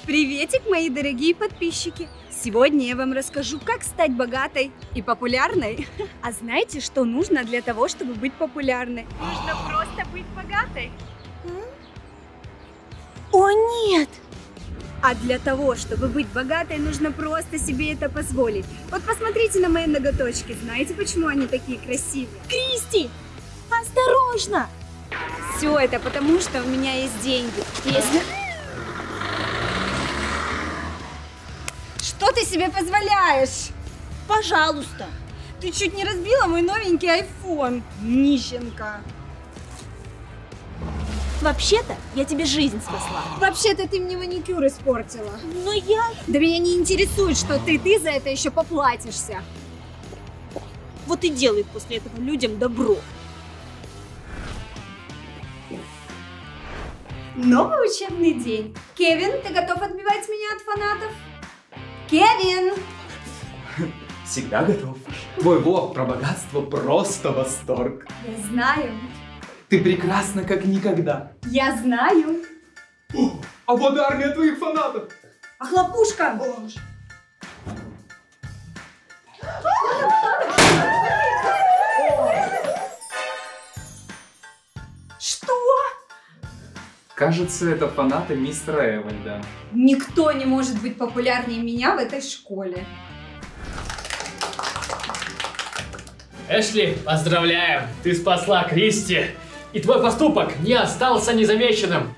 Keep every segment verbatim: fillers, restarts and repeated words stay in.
Приветик, мои дорогие подписчики! Сегодня я вам расскажу, как стать богатой и популярной. А знаете, что нужно для того, чтобы быть популярной? Нужно просто быть богатой. О, нет! А для того, чтобы быть богатой, нужно просто себе это позволить. Вот посмотрите на мои ноготочки. Знаете, почему они такие красивые? Кристи, осторожно! Все это потому, что у меня есть деньги. Если... Что ты себе позволяешь? Пожалуйста. Ты чуть не разбила мой новенький айфон, нищенка. Вообще-то, я тебе жизнь спасла. Вообще-то ты мне маникюр испортила. Но я... Да меня не интересует, что ты, ты за это еще поплатишься. Вот и делай после этого людям добро. Новый учебный день. Кевин, ты готов отбивать меня от фанатов? Кевин! Всегда готов. Твой влог про богатство просто восторг. Я знаю. Ты прекрасна как никогда. Я знаю. О, а вот армия твоих фанатов. А хлопушка? Что? Кажется, это фанаты мистера Эвальда. Никто не может быть популярнее меня в этой школе. Эшли, поздравляем! Ты спасла Кристи, и твой поступок не остался незамеченным.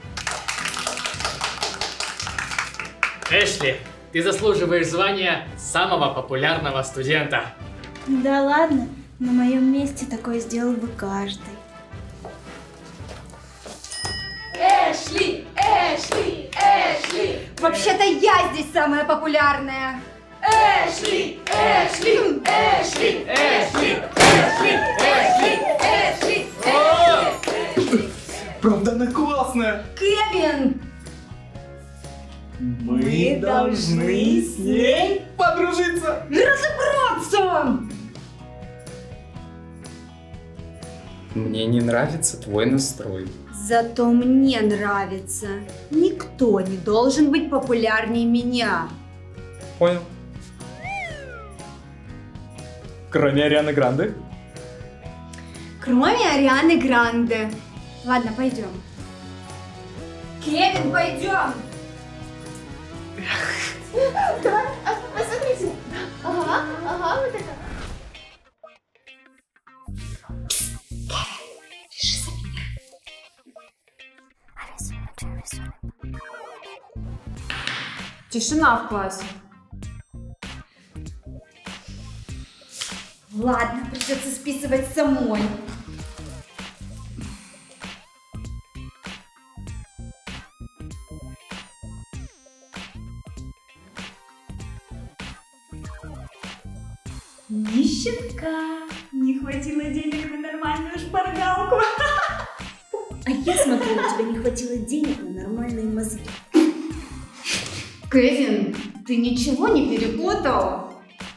Эшли, ты заслуживаешь звания самого популярного студента. Да ладно, на моем месте такое сделал бы каждый. Эшли! Эшли! Эшли! Вообще-то я здесь самая популярная! Эшли! Эшли! Эшли! Эшли! Эшли! Эшли! Эшли! Правда, она классная. Кевин! Мы должны с ней подружиться. Разобраться! Мне не нравится твой настрой. Зато мне нравится. Никто не должен быть популярнее меня. Понял. Кроме Арианы Гранде? Кроме Арианы Гранде. Ладно, пойдем. Кевин, пойдем! Давай, посмотрите. Ага, ага, вот это. Реши за меня. Тишина в классе. Ладно, придется списывать самой. Нищенка! Не хватило денег на нормальную шпаргалку. А я смотрю, у тебя не хватило денег на нормальные мозги. Кевин, ты ничего не перепутал?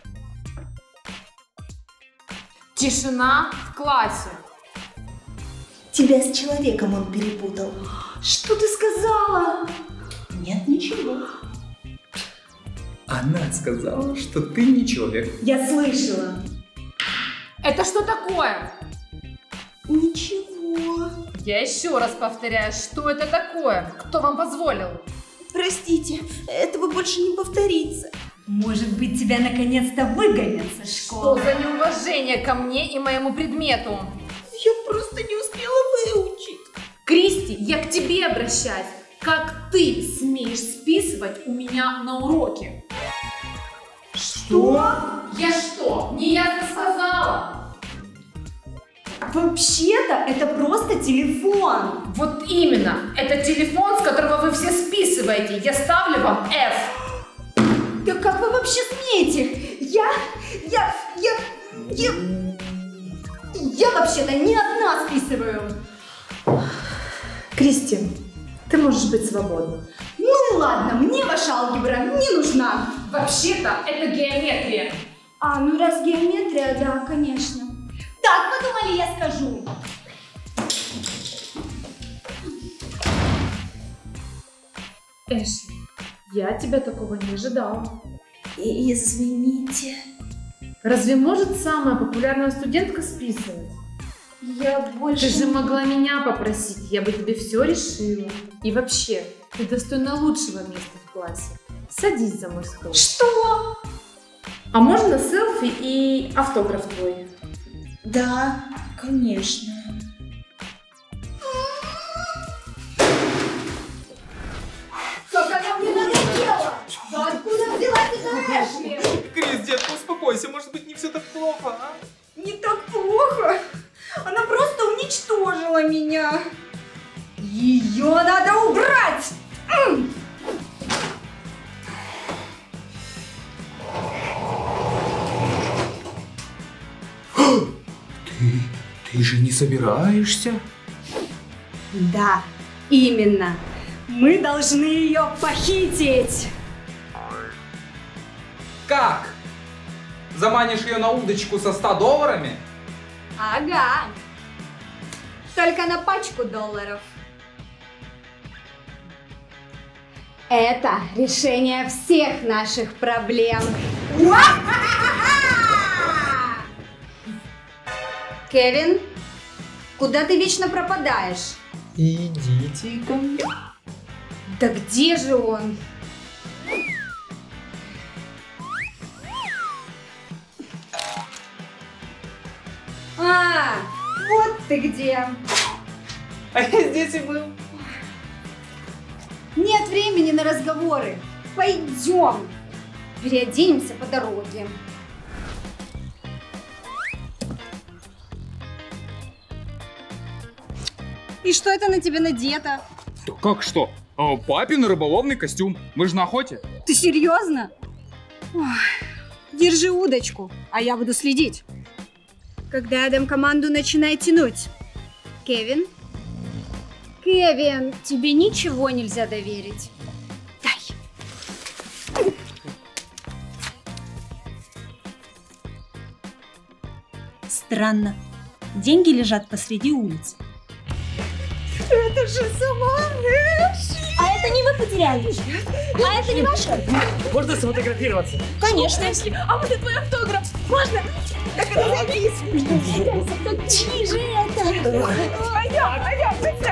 Тишина в классе. Тебя с человеком он перепутал. Что ты сказала? Нет, ничего. Она сказала, что ты не человек. Я слышала. Это что такое? Ничего. Я еще раз повторяю, что это такое? Кто вам позволил? Простите, этого больше не повторится. Может быть, тебя наконец-то выгонят со Что школы? за неуважение ко мне и моему предмету? Я просто не успела выучить. Кристи, я к тебе обращаюсь. Как ты смеешь списывать у меня на уроки? Что? Я что, не ясно сказала? Вообще-то это просто телефон. Вот именно, это телефон, с которого вы все списываете. Я ставлю вам F. Да как вы вообще смеете? Я, я, я, я, я вообще-то не одна списываю. Кристи, ты можешь быть свободна. Ну ладно, мне ваша алгебра не нужна. Вообще-то это геометрия. А, ну раз геометрия, да, конечно. Так, подумали, я скажу. Эшли, Я от тебя такого не ожидала. И- Извините. Разве может самая популярная студентка списывать? Я больше... Ты же могла меня попросить, я бы тебе все решила. И вообще, ты достойна лучшего места в классе. Садись за мой стол. Что? А можно селфи и автограф твой? Да, конечно. Как она мне надоела! Да откуда взялась эта Эшли? Крис, детка, успокойся, может быть, не все так плохо, а? Не так плохо. Она просто уничтожила меня. Ее надо убрать! М! Ты, ты же не собираешься? Да, именно. Мы должны ее похитить. Как? Заманишь ее на удочку со ста долларами? Ага. Только на пачку долларов. Это решение всех наших проблем. Кевин, куда ты вечно пропадаешь? Идите ко мне. Да где же он? А, вот ты где. А я здесь и был. Нет времени на разговоры. Пойдем. Переоденемся по дороге. И что это на тебе надето? Да как что? А, папин рыболовный костюм. Мы же на охоте. Ты серьезно? Ой, держи удочку, а я буду следить. Когда я дам команду, начинай тянуть. Кевин? Кевин, тебе ничего нельзя доверить. Дай. Странно. Деньги лежат посреди улицы. Это же сама Эшли! А это не вы потеряли? А это не ваше? Можно сфотографироваться? Конечно. А вот это твой автограф. Можно? Так это запись. Чьи же это? Пойдем, пойдем, быстро!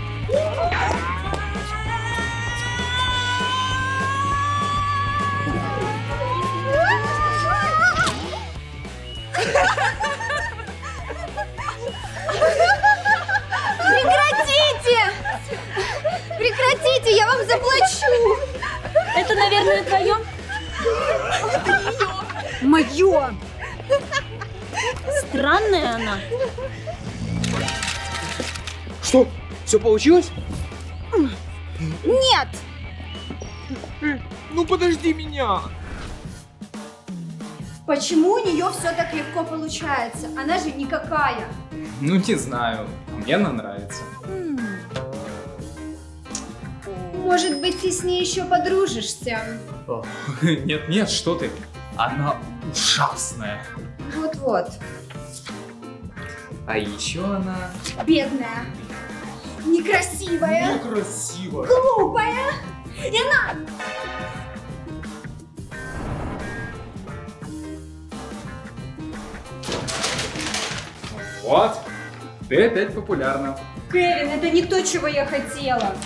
Прекратите! Прекратите, я вам заплачу! Это, наверное, твое? Мое! Странная она. Что? Все получилось? Нет! Ну подожди меня. Почему у нее все так легко получается? Она же никакая. Ну не знаю, мне она нравится. Может быть, ты с ней еще подружишься? Нет, нет, что ты? Она ужасная. Вот-вот. А еще она Бедная. Некрасивая. некрасивая. Глупая. И она... Вот, ты опять популярна. Кевин, это не то, чего я хотела.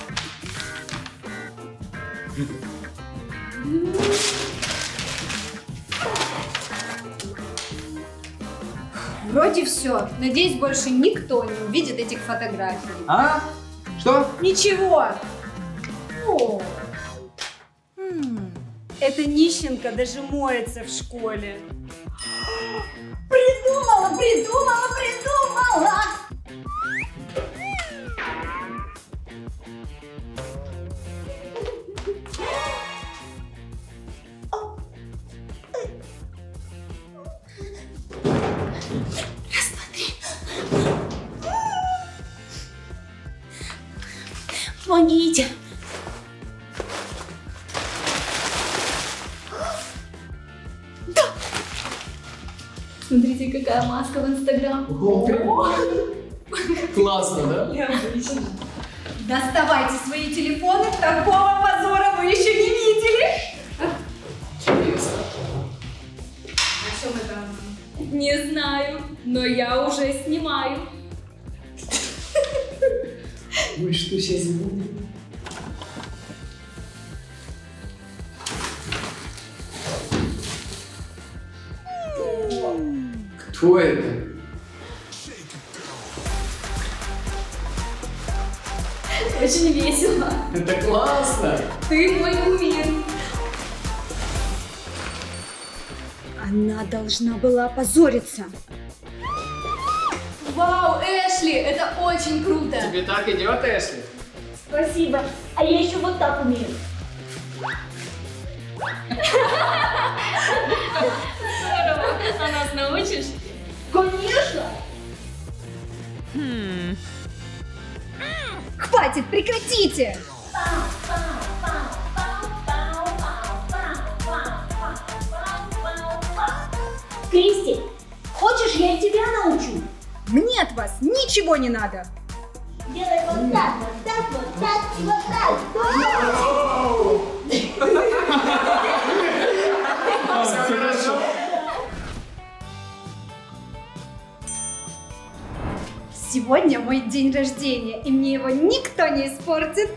Вроде все. Надеюсь, больше никто не увидит этих фотографий. А? Что? Ничего. О. Эта нищенка даже моется в школе. Придумала, придумала, придумала! Помогите. Смотрите, какая маска в Инстаграм. Классно, да? Доставайте свои телефоны, такого позора вы еще не видели! Но я уже снимаю. Ой, что сейчас будет? Кто это? Очень весело. Это классно! Ты мой кумир. Она должна была опозориться. Вау, Эшли, это очень круто. Тебе так идет, Эшли? Спасибо. А я еще вот так умею. Здорово. А нас научишь? Конечно. Хватит, прекратите! Кристи, хочешь, я и тебя научу? Мне от вас ничего не надо. Делай вот так, вот так, вот так и вот так. Все хорошо. Сегодня мой день рождения, и мне его никто не испортит.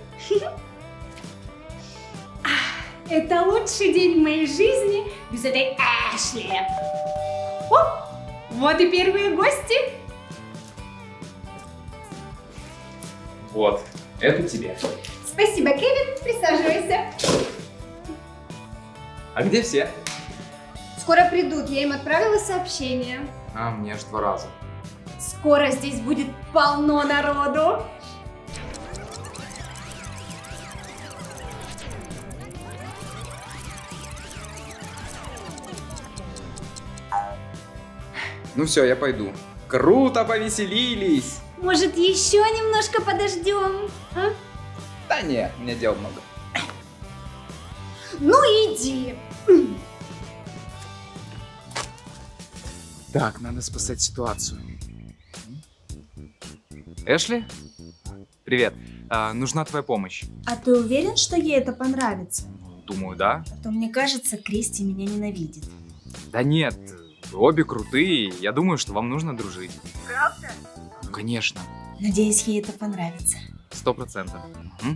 Это лучший день в моей жизни без этой Эшли. О, вот и первые гости. Вот, это тебе. Спасибо, Кевин, присаживайся. А где все? Скоро придут, я им отправила сообщение. А, мне аж два раза. Скоро здесь будет полно народу. Ну все, я пойду. Круто повеселились! Может, еще немножко подождем? А? Да не, у меня дел много. Ну иди. Так, надо спасать ситуацию. Эшли? Привет. А, нужна твоя помощь. А ты уверен, что ей это понравится? Думаю, да. А то мне кажется, Кристи меня ненавидит. Да нет, вы обе крутые. Я думаю, что вам нужно дружить. Правда? Ну, конечно. Надеюсь, ей это понравится. Сто процентов. М?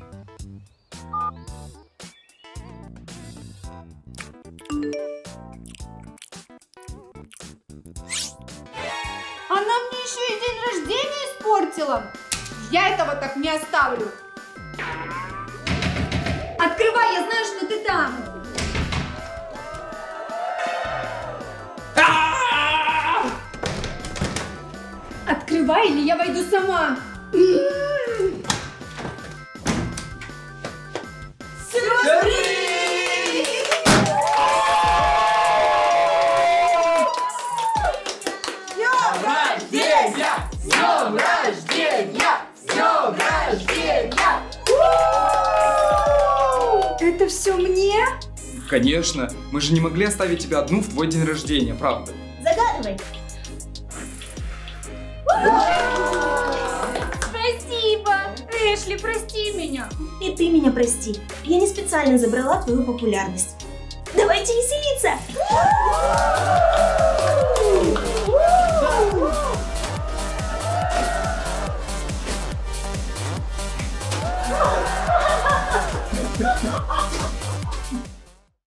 Она мне еще и день рождения испортила. Я этого так не оставлю. Открывай, я знаю, что ты там. Открывай, или я войду сама. Это все мне? Конечно. Мы же не могли оставить тебя одну в твой день рождения, правда? Загадывай. Спасибо. Эшли, прости меня. И ты меня прости. Я не специально забрала твою популярность. Давайте веселиться!